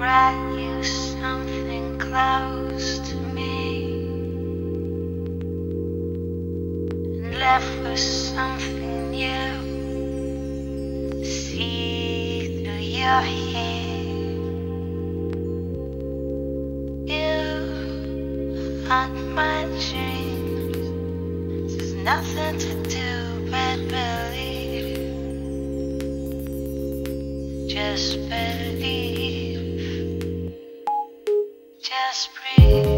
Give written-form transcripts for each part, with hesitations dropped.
write you something close to me, and left with something new. See through your hair, you haunt my dreams. There's nothing to do but believe. Just believe. Just breathe.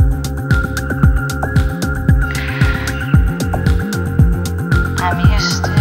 I'm used to